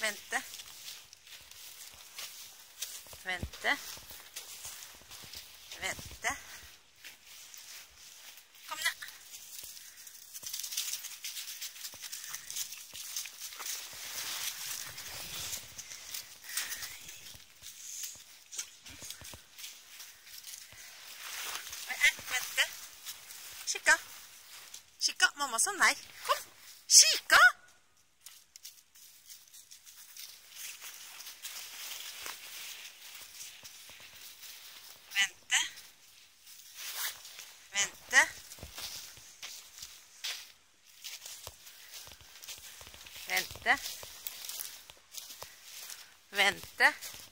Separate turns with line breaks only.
Vente. Vente. Vente. Kom ned. Vente. Kikka. Kikka. Mamma sa nei. Kom. Kikka. Vente. Vente. Vente. Vente.